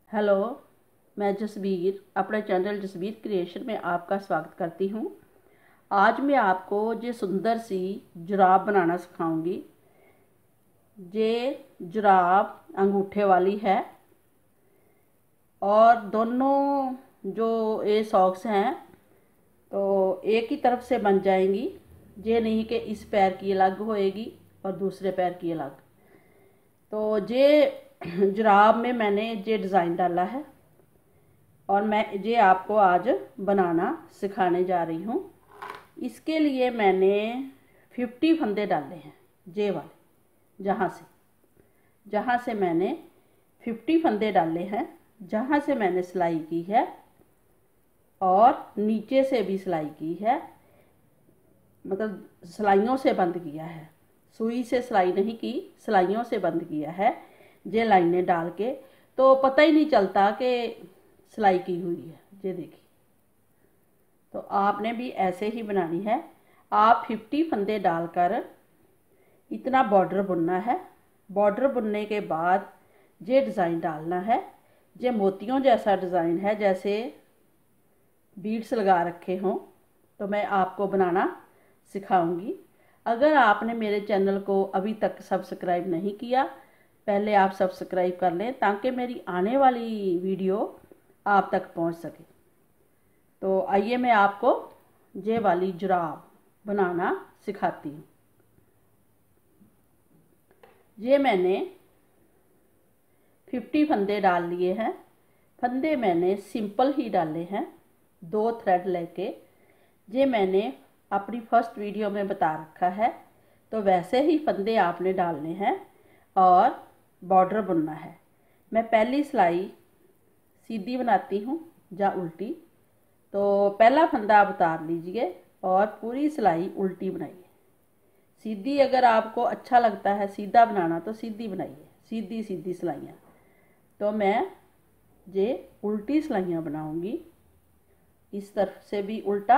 Hello, मैं जसबीर अपने channel Jasbir creation में आपका स्वागत करती हूँ। आज मैं आपको ये सुंदर सी जुराब बनाना सिखाऊंगी। ये जुराब अंगूठे वाली है और दोनों जो ये सॉक्स हैं तो एक ही तरफ से बन जाएंगी। ये नहीं कि इस पैर की अलग होएगी और दूसरे पैर की अलग। तो ये जुराब में मैंने ये डिज़ाइन डाला है और मैं ये आपको आज बनाना सिखाने जा रही हूँ। इसके लिए मैंने 50 फंदे डाले हैं, ये वाले जहाँ से मैंने 50 फंदे डाले हैं, जहाँ से मैंने सिलाई की है और नीचे से भी सिलाई की है, मतलब सिलाइयों से बंद किया है। सुई से सिलाई नहीं की, सिलाइयों से बंद किया है ये लाइनें डाल के, तो पता ही नहीं चलता कि सिलाई की हुई है। ये देखिए, तो आपने भी ऐसे ही बनानी है। आप 50 फंदे डालकर इतना बॉर्डर बुनना है। बॉर्डर बुनने के बाद ये डिज़ाइन डालना है। ये मोतियों जैसा डिज़ाइन है, जैसे बीड्स लगा रखे हों। तो मैं आपको बनाना सिखाऊंगी। अगर आपने मेरे चैनल को अभी तक सब्सक्राइब नहीं किया, पहले आप सब्सक्राइब कर लें ताकि मेरी आने वाली वीडियो आप तक पहुंच सके। तो आइए मैं आपको ये वाली जुराब बनाना सिखाती हूँ। ये मैंने 50 फंदे डाल लिए हैं। फंदे मैंने सिंपल ही डाले हैं, 2 थ्रेड लेके। ये मैंने अपनी फर्स्ट वीडियो में बता रखा है, तो वैसे ही फंदे आपने डालने हैं और बॉर्डर बुनना है। मैं पहली सिलाई सीधी बनाती हूँ या उल्टी, तो पहला फंदा आप उतार लीजिए और पूरी सिलाई उल्टी बनाइए। सीधी अगर आपको अच्छा लगता है सीधा बनाना तो सीधी बनाइए, सीधी सीधी सिलाइयाँ। तो मैं ये उल्टी सिलाइयाँ बनाऊंगी, इस तरफ से भी उल्टा,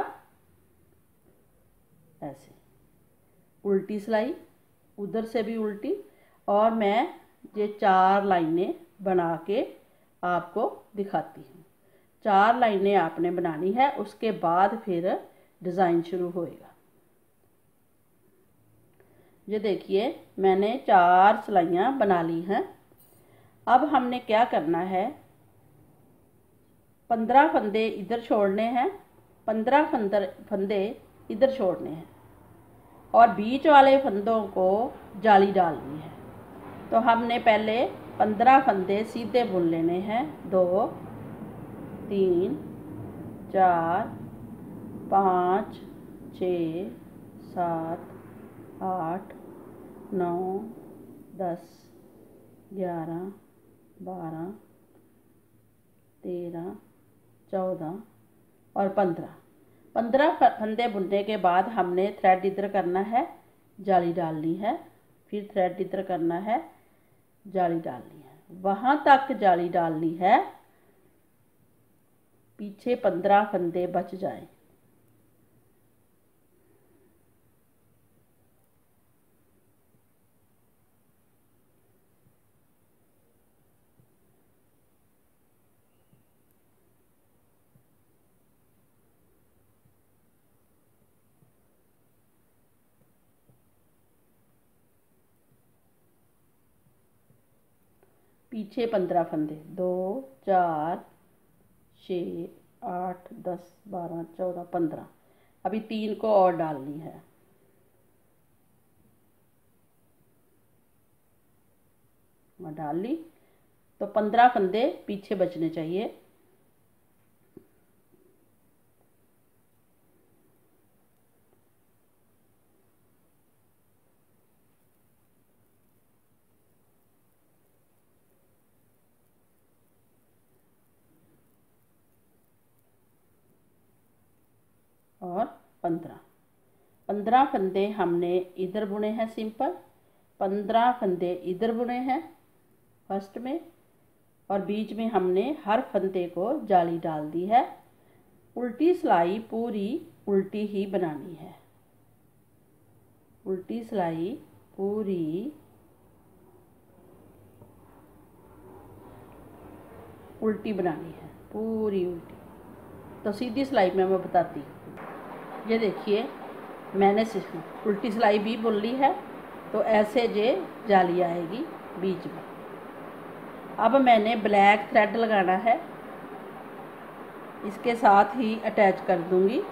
ऐसे उल्टी सिलाई, उधर से भी उल्टी। और मैं ये 4 लाइनें बना के आपको दिखाती हूँ। 4 लाइनें आपने बनानी है, उसके बाद फिर डिज़ाइन शुरू होएगा। ये देखिए, मैंने 4 सिलाइयाँ बना ली हैं। अब हमने क्या करना है, 15 फंदे इधर छोड़ने हैं, 15 फंदे इधर छोड़ने हैं और बीच वाले फंदों को जाली डालनी है। तो हमने पहले 15 फंदे सीधे बुन लेने हैं। 2 3 4 5 6 7 8 9 10 11 12 13 14 और 15 फंदे बुनने के बाद हमने थ्रेड इधर करना है, जाली डालनी है, फिर थ्रेड इधर करना है, जाली डालनी है। वहाँ तक जाली डालनी है पीछे 15 फंदे बच जाएं। पीछे 15 फंदे, 2 4 6 8 10 12 14 15। अभी 3 को और डालनी है। मैं डाल ली, तो 15 फंदे पीछे बचने चाहिए। और 15 फंदे हमने इधर बुने हैं सिंपल, 15 फंदे इधर बुने हैं फर्स्ट में, और बीच में हमने हर फंदे को जाली डाल दी है। उल्टी सिलाई पूरी उल्टी ही बनानी है, उल्टी सिलाई पूरी उल्टी बनानी है, पूरी उल्टी। तो सीधी सिलाई में मैं बताती हूँ। ये देखिए मैंने उल्टी सिलाई भी बुन ली है, तो ऐसे जे जाली आएगी बीच में। अब मैंने ब्लैक थ्रेड लगाना है, इसके साथ ही अटैच कर दूंगी।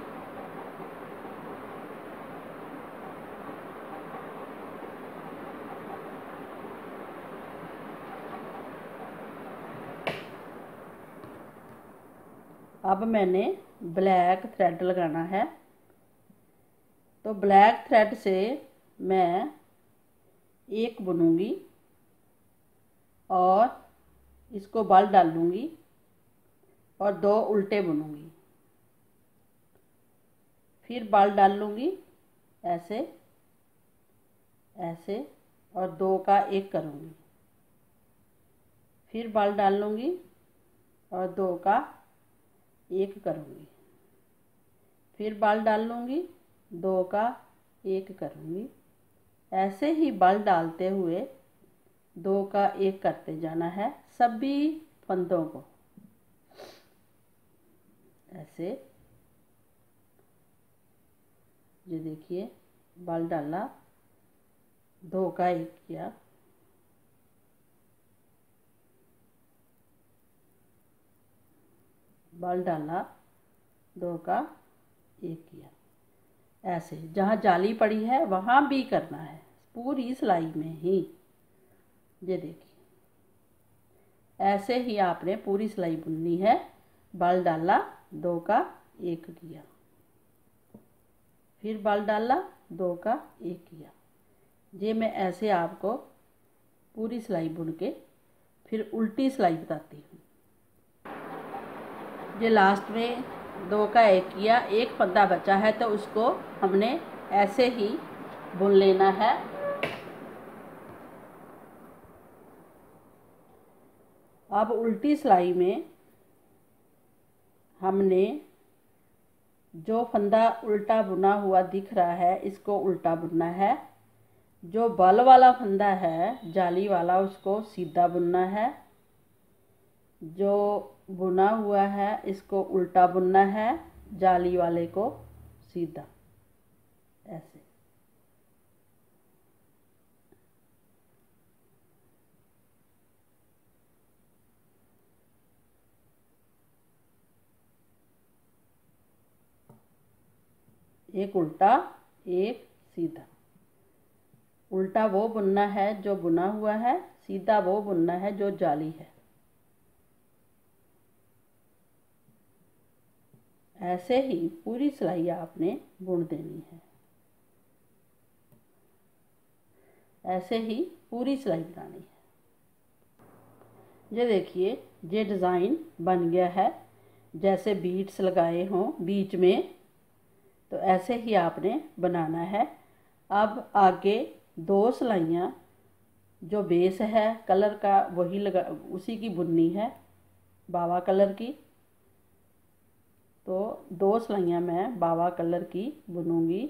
अब मैंने ब्लैक थ्रेड लगाना है, तो ब्लैक थ्रेड से मैं एक बुनूंगी और इसको बल डालूंगी और 2 उल्टे बुनूंगी, फिर बल डाल लूँगी ऐसे ऐसे और 2 का 1 करूँगी, फिर बल डाल लूँगी और 2 का 1 करूँगी, फिर बल डाल लूँगी 2 का 1 करूँगी। ऐसे ही बल डालते हुए 2 का 1 करते जाना है सभी फंदों को। ऐसे ये देखिए बल डाला, 2 का 1 किया, बल डाला, 2 का 1 किया। ऐसे जहाँ जाली पड़ी है वहाँ भी करना है, पूरी सिलाई में ही। ये देखिए ऐसे ही आपने पूरी सिलाई बुननी है। बल डाला, 2 का 1 किया, फिर बल डाला, 2 का 1 किया। ये मैं ऐसे आपको पूरी सिलाई बुन के फिर उल्टी सिलाई बताती हूँ। ये लास्ट में 2 का 1 किया, एक फंदा बचा है तो उसको हमने ऐसे ही बुन लेना है। अब उल्टी सिलाई में हमने जो फंदा उल्टा बुना हुआ दिख रहा है इसको उल्टा बुनना है, जो बल वाला फंदा है जाली वाला उसको सीधा बुनना है, जो बुना हुआ है इसको उल्टा बुनना है, जाली वाले को सीधा। ऐसे एक उल्टा एक सीधा। उल्टा वो बुनना है जो बुना हुआ है, सीधा वो बुनना है जो जाली है। ऐसे ही पूरी सिलाई आपने बुन देनी है। ऐसे ही पूरी सिलाई बनानी है। ये देखिए ये डिज़ाइन बन गया है, जैसे बीट्स लगाए हों बीच में, तो ऐसे ही आपने बनाना है। अब आगे 2 सिलाइयाँ जो बेस है कलर का वही लगा, उसी की बुननी है, बावा कलर की। तो 2 सिलाइयाँ मैं बावा कलर की बुनूंगी।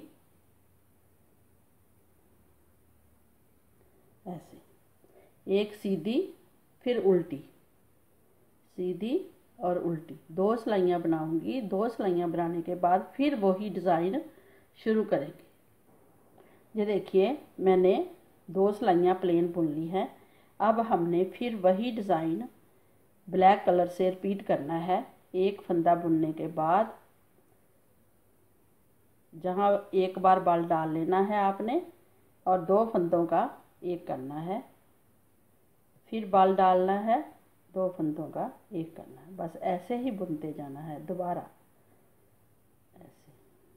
ऐसे एक सीधी फिर उल्टी, सीधी और उल्टी 2 सिलाइयाँ बनाऊंगी। 2 सिलाइयाँ बनाने के बाद फिर वही डिज़ाइन शुरू करेंगे। ये देखिए मैंने 2 सिलाइयाँ प्लेन बुन ली हैं। अब हमने फिर वही डिज़ाइन ब्लैक कलर से रिपीट करना है। एक फंदा बुनने के बाद जहाँ एक बार बल डाल लेना है आपने और 2 फंदों का 1 करना है, फिर बल डालना है, 2 फंदों का 1 करना है। बस ऐसे ही बुनते जाना है दोबारा। ऐसे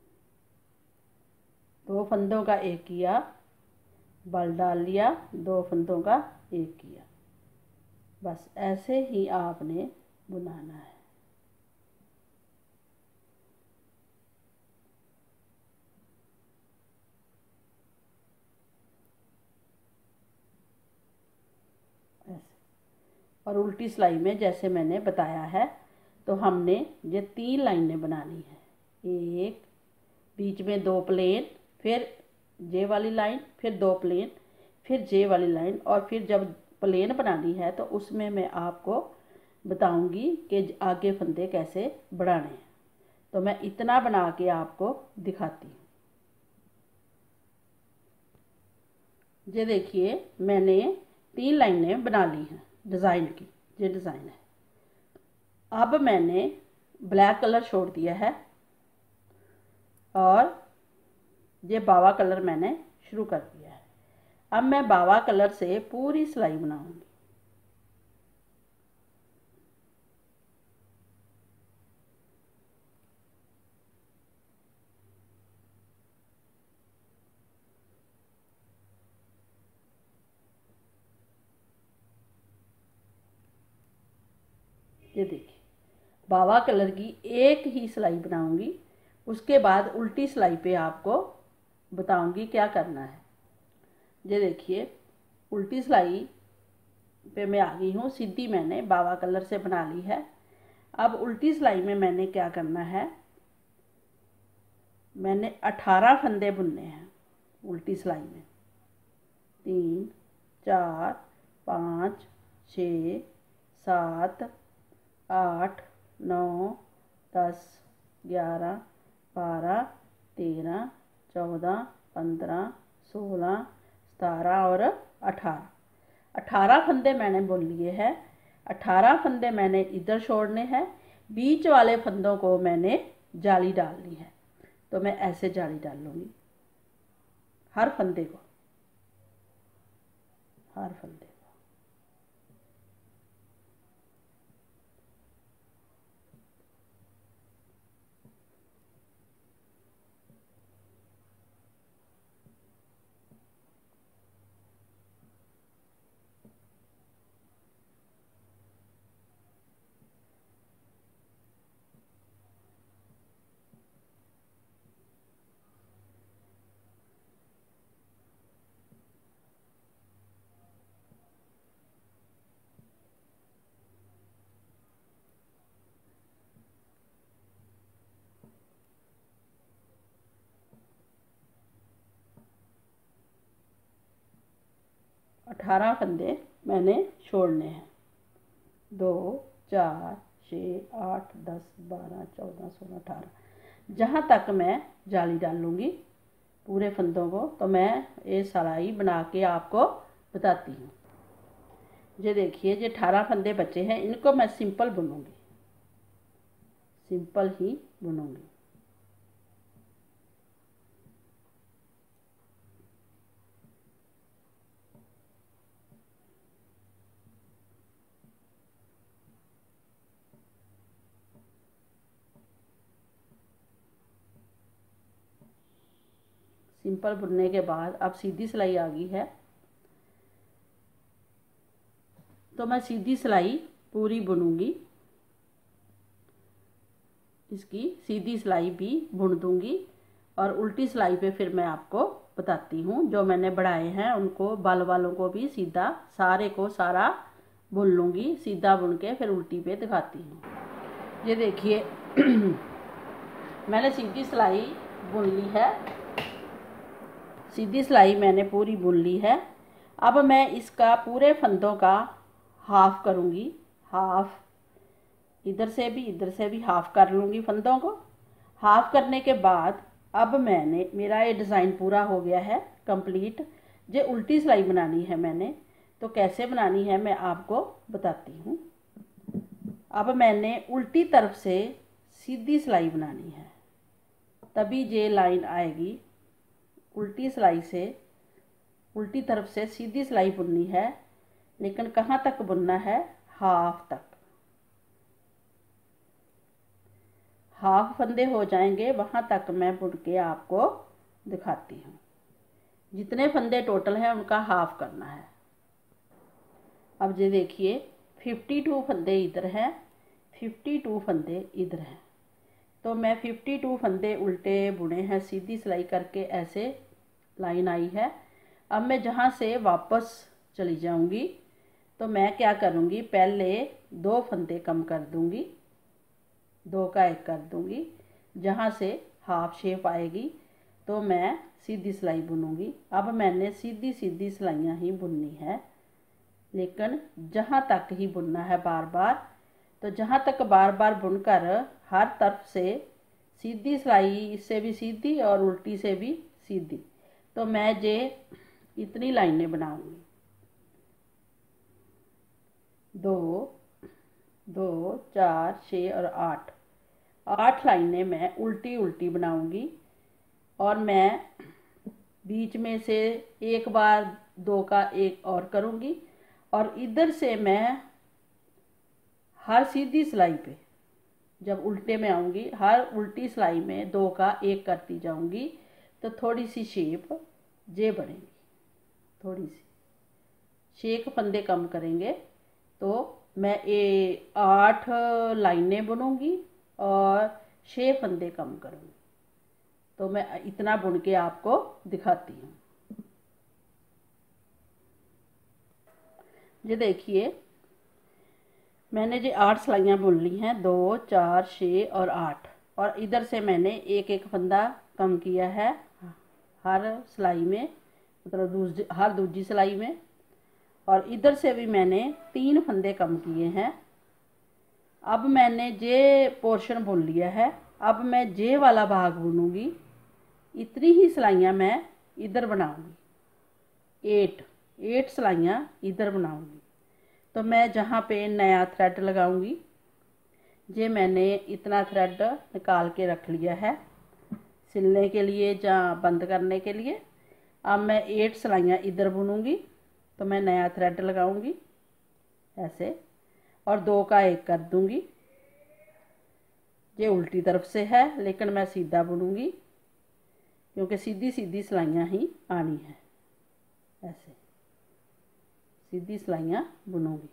2 फंदों का 1 किया, बल डाल लिया, 2 फंदों का 1 किया। बस ऐसे ही आपने बुनाना है। ऐसे और उल्टी सिलाई में जैसे मैंने बताया है, तो हमने ये 3 लाइनें बनानी है। एक बीच में 2 प्लेन, फिर जे वाली लाइन, फिर 2 प्लेन, फिर जे वाली लाइन, और फिर जब प्लेन बनानी है तो उसमें मैं आपको बताऊंगी कि आगे फंदे कैसे बढ़ाने हैं। तो मैं इतना बना के आपको दिखाती हूँ। ये देखिए मैंने 3 लाइनें बना ली हैं डिज़ाइन की। ये डिज़ाइन है। अब मैंने ब्लैक कलर छोड़ दिया है और ये बावा कलर मैंने शुरू कर दिया है। अब मैं बावा कलर से पूरी सिलाई बनाऊंगी। ये देखिए बावा कलर की एक ही सिलाई बनाऊंगी। उसके बाद उल्टी सिलाई पे आपको बताऊंगी क्या करना है। ये देखिए उल्टी सिलाई पे मैं आ गई हूँ। सीधी मैंने बावा कलर से बना ली है। अब उल्टी सिलाई में मैंने क्या करना है, मैंने 18 फंदे बुनने हैं उल्टी सिलाई में। 3 4 5 6 7 8 9 10 11 12 13 14 15 16 17 और 18 फंदे मैंने बुन लिए हैं। 18 फंदे मैंने इधर छोड़ने हैं। बीच वाले फंदों को मैंने जाली डालनी है। तो मैं ऐसे जाली डाल लूँगी हर फंदे को, हर फंदे को। 18 फंदे मैंने छोड़ने हैं। 2 4 6 8 10 12 14 16 18 जहाँ तक मैं जाली डाल लूँगी पूरे फंदों को। तो मैं ये सिलाई बना के आपको बताती हूँ। ये देखिए ये 18 फंदे बचे हैं, इनको मैं सिंपल बुनूँगी, सिंपल ही बुनूँगी। सिंपल बुनने के बाद अब सीधी सिलाई आ गई है। तो मैं सीधी सिलाई पूरी बुनूंगी। इसकी सीधी सिलाई भी बुन दूंगी और उल्टी सिलाई पे फिर मैं आपको बताती हूँ। जो मैंने बढ़ाए हैं उनको बाल वालों को भी सीधा सारे को सारा बुन लूँगी। सीधा बुन के फिर उल्टी पे दिखाती हूँ। ये देखिए मैंने सीधी सिलाई बुन ली है। सीधी सिलाई मैंने पूरी बुन ली है। अब मैं इसका पूरे फंदों का हाफ करूँगी। हाफ इधर से भी हाफ कर लूँगी फंदों को। हाफ करने के बाद अब मैंने मेरा ये डिज़ाइन पूरा हो गया है कंप्लीट। ये उल्टी सिलाई बनानी है मैंने, तो कैसे बनानी है मैं आपको बताती हूँ। अब मैंने उल्टी तरफ से सीधी सिलाई बनानी है, तभी ये लाइन आएगी। उल्टी सिलाई से उल्टी तरफ से सीधी सिलाई बुननी है, लेकिन कहाँ तक बुनना है, हाफ तक। हाफ फंदे हो जाएंगे वहाँ तक मैं बुन के आपको दिखाती हूँ। जितने फंदे टोटल हैं उनका हाफ करना है। अब ये देखिए 52 फंदे इधर हैं, 52 फंदे इधर हैं। तो मैं 52 फंदे उल्टे बुने हैं सीधी सिलाई करके, ऐसे लाइन आई है। अब मैं जहाँ से वापस चली जाऊँगी तो मैं क्या करूँगी, पहले 2 फंदे कम कर दूँगी, 2 का 1 कर दूँगी। जहाँ से हाफ शेप आएगी तो मैं सीधी सिलाई बुनूँगी। अब मैंने सीधी सीधी सिलाइयाँ ही बुननी है, लेकिन जहाँ तक ही बुनना है बार बार। तो जहाँ तक बार बार बुनकर हर तरफ से सीधी सिलाई, इससे भी सीधी और उल्टी से भी सीधी, तो मैं ये इतनी लाइनें बनाऊंगी। 2 2 4 6 और 8 लाइनें मैं उल्टी उल्टी बनाऊंगी। और मैं बीच में से एक बार 2 का एक और करूंगी, और इधर से मैं हर सीधी सिलाई पे जब उल्टे में आऊंगी, हर उल्टी सिलाई में 2 का एक करती जाऊंगी, तो थोड़ी सी शेप ये बनेगी। थोड़ी सी 6 फंदे कम करेंगे तो मैं 8 लाइनें बुनूंगी और 6 फंदे कम करूंगी। तो मैं इतना बुन के आपको दिखाती हूँ। ये देखिए, मैंने जो 8 सिलाइयाँ बुन ली हैं, 2 4 6 और 8, और इधर से मैंने एक एक फंदा कम किया है हर सिलाई में, मतलब हर दूसरी सिलाई में, और इधर से भी मैंने 3 फंदे कम किए हैं। अब मैंने जे पोर्शन बुन लिया है, अब मैं जे वाला भाग बुनूंगी। इतनी ही सिलाइयाँ मैं इधर बनाऊंगी, 8 सिलाइयाँ इधर बनाऊंगी। तो मैं जहाँ पे नया थ्रेड लगाऊंगी, ये मैंने इतना थ्रेड निकाल के रख लिया है सिलने के लिए या बंद करने के लिए। अब मैं 8 सिलाइयाँ इधर बुनूंगी, तो मैं नया थ्रेड लगाऊंगी ऐसे, और 2 का एक कर दूंगी। ये उल्टी तरफ से है, लेकिन मैं सीधा बुनूंगी क्योंकि सीधी सीधी सिलाइयाँ ही आनी है। ऐसे सीधी सिलाइयाँ बुनूंगी।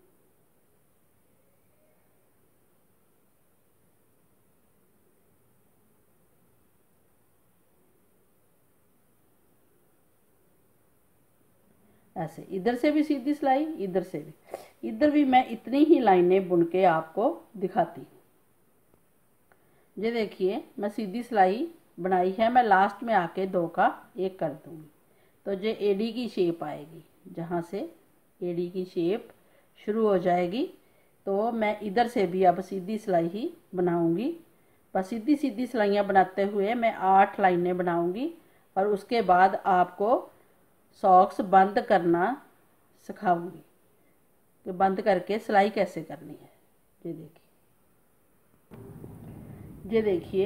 ऐसे इधर से भी सीधी सिलाई, इधर से भी, इधर भी मैं इतनी ही लाइनें बुन के आपको दिखाती हूँ। ये देखिए, मैं सीधी सिलाई बनाई है, मैं लास्ट में आके 2 का एक कर दूंगी, तो ये एडी की शेप आएगी। जहाँ से एडी की शेप शुरू हो जाएगी, तो मैं इधर से भी अब सीधी सिलाई ही बनाऊंगी। बस सीधी सीधी सिलाइयाँ बनाते हुए मैं 8 लाइनें बनाऊंगी, और उसके बाद आपको सॉक्स बंद करना सिखाऊंगी कि बंद करके सिलाई कैसे करनी है। ये देखिए,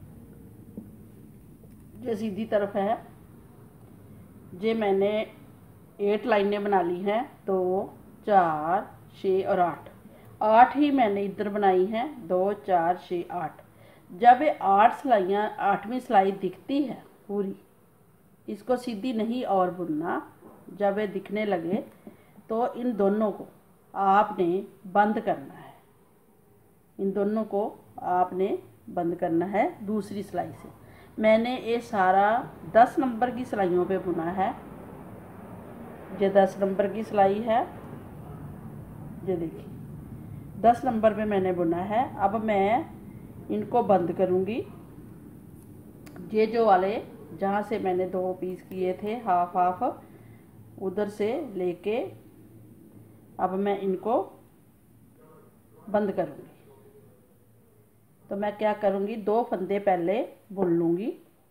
जो सीधी तरफ है, ये मैंने 8 लाइनें बना ली हैं, 2 4 6 और 8 ही मैंने इधर बनाई हैं, 2 4 6 8। जब ये 8 सिलाइयाँ, 8वीं सिलाई दिखती है पूरी, इसको सीधी नहीं और बुनना। जब ये दिखने लगे तो इन दोनों को आपने बंद करना है, इन दोनों को आपने बंद करना है दूसरी सिलाई से। मैंने ये सारा 10 नंबर की सिलाइयों पे बुना है। ये 10 नंबर की सिलाई है, ये देखिए 10 नंबर पे मैंने बुना है। अब मैं इनको बंद करूँगी। ये जो वाले जहाँ से मैंने 2 पीस किए थे हाफ हाफ, उधर से लेके अब मैं इनको बंद करूँगी। तो मैं क्या करूँगी, 2 फंदे पहले बुन लूँगी।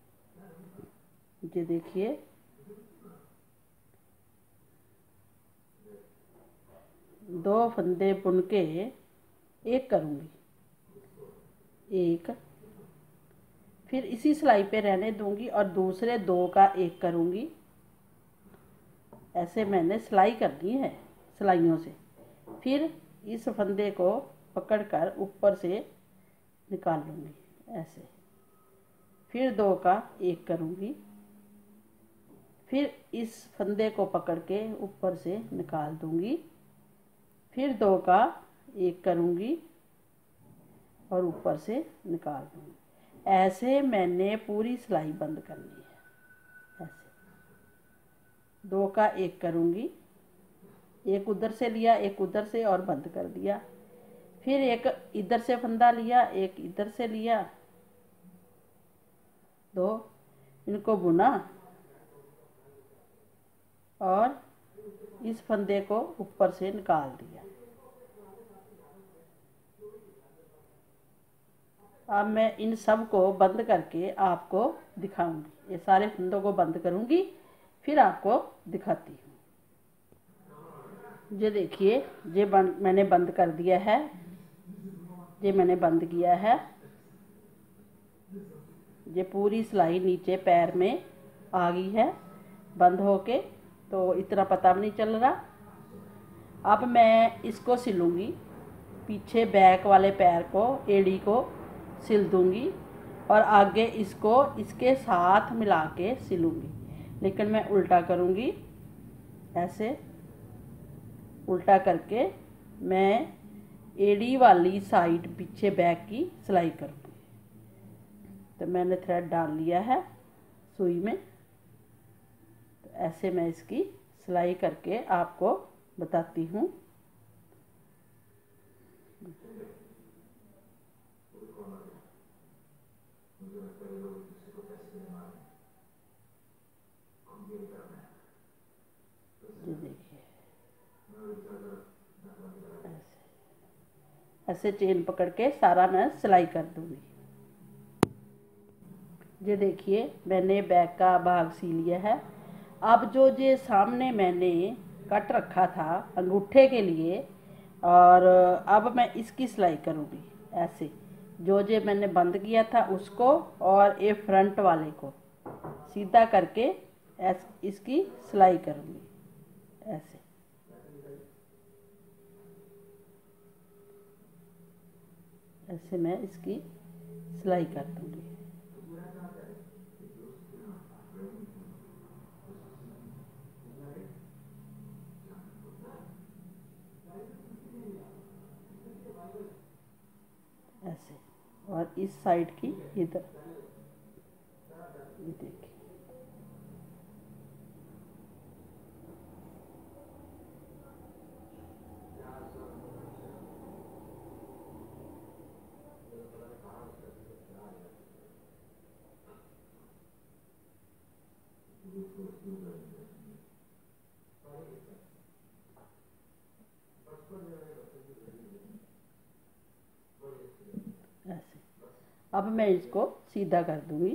ये देखिए, दो फंदे बुन के एक करूँगी, एक, फिर इसी सिलाई पे रहने दूंगी और दूसरे 2 का एक करूँगी। ऐसे मैंने सिलाई करनी है सिलाइयों से। फिर इस फंदे को पकड़कर ऊपर से निकाल लूँगी ऐसे, फिर 2 का एक करूँगी, फिर इस फंदे को पकड़ के ऊपर से निकाल दूँगी, फिर 2 का एक करूँगी और ऊपर से निकाल दूँगी। ऐसे मैंने पूरी सिलाई बंद करनी है। ऐसे 2 का एक करूँगी, एक उधर से लिया, एक उधर से, और बंद कर दिया। फिर एक इधर से फंदा लिया, एक इधर से लिया, 2 इनको बुना और इस फंदे को ऊपर से निकाल दिया। अब मैं इन सब को बंद करके आपको दिखाऊंगी। ये सारे फंदों को बंद करूंगी, फिर आपको दिखाती हूँ। ये देखिए, ये मैंने बंद कर दिया है। ये मैंने बंद किया है। ये पूरी सिलाई नीचे पैर में आ गई है बंद होके, तो इतना पता भी नहीं चल रहा। अब मैं इसको सिलूँगी, पीछे बैक वाले पैर को, एड़ी को सिल दूँगी और आगे इसको इसके साथ मिला के सिलूँगी। लेकिन मैं उल्टा करूँगी, ऐसे उल्टा करके मैं एड़ी वाली साइड पीछे बैक की सिलाई करूँगी। तो मैंने थ्रेड डाल लिया है सुई में, तो ऐसे मैं इसकी सिलाई करके आपको बताती हूँ। ये देखिए, ऐसे चेन पकड़ के सारा मैं सिलाई कर दूँगी। ये देखिए, मैंने बैक का भाग सी लिया है। अब जो ये सामने मैंने कट रखा था अंगूठे के लिए, और अब मैं इसकी सिलाई करूँगी। ऐसे जो मैंने बंद किया था उसको और ये फ्रंट वाले को सीधा करके इसकी सिलाई करूँगी। ऐसे ऐसे मैं इसकी सिलाई कर दूँगी। ऐसे, और इस साइड की इधर, ये देखिए, ऐसे। अब मैं इसको सीधा कर दूंगी।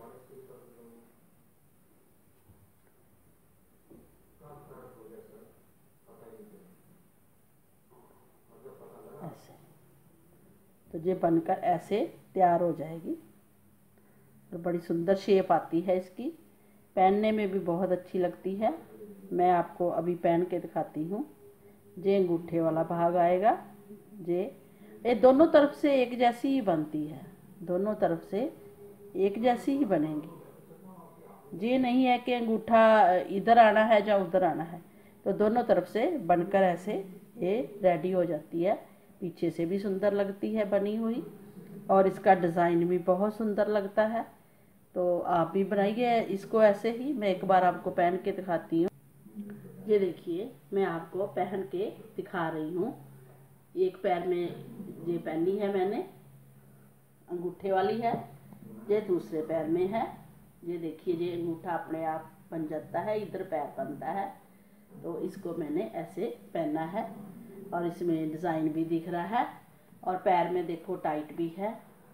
ऐसे, तो ये बनकर ऐसे तैयार हो जाएगी और बड़ी सुंदर शेप आती है इसकी, पहनने में भी बहुत अच्छी लगती है। मैं आपको अभी पहन के दिखाती हूँ। ये अंगूठे वाला भाग आएगा। ये दोनों तरफ से एक जैसी ही बनती है, दोनों तरफ से एक जैसी ही बनेगी। ये नहीं है कि अंगूठा इधर आना है या उधर आना है, तो दोनों तरफ से बनकर ऐसे ये रेडी हो जाती है। पीछे से भी सुंदर लगती है बनी हुई, और इसका डिज़ाइन भी बहुत सुंदर लगता है। तो आप भी बनाइए इसको ऐसे ही। मैं एक बार आपको पहन के दिखाती हूँ। ये देखिए, मैं आपको पहन के दिखा रही हूँ। एक पैर में ये पहनी है मैंने, अंगूठे वाली है। ये दूसरे पैर में है। ये देखिए, ये अंगूठा अपने आप बन जाता है, इधर पैर बनता है। तो इसको मैंने ऐसे पहना है, और इसमें डिज़ाइन भी दिख रहा है, और पैर में देखो टाइट भी है।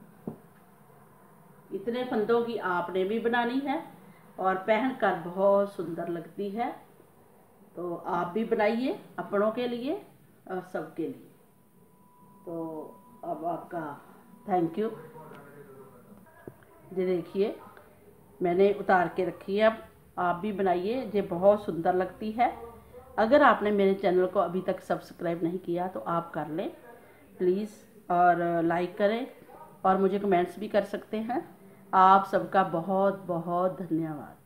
इतने फंदों की आपने भी बनानी है, और पहनकर बहुत सुंदर लगती है। तो आप भी बनाइए अपनों के लिए और सबके लिए। तो अब आपका थैंक यू। ये देखिए, मैंने उतार के रखी है। अब आप भी बनाइए, ये बहुत सुंदर लगती है। अगर आपने मेरे चैनल को अभी तक सब्सक्राइब नहीं किया तो आप कर लें प्लीज़, और लाइक करें, और मुझे कमेंट्स भी कर सकते हैं। आप सबका बहुत बहुत धन्यवाद।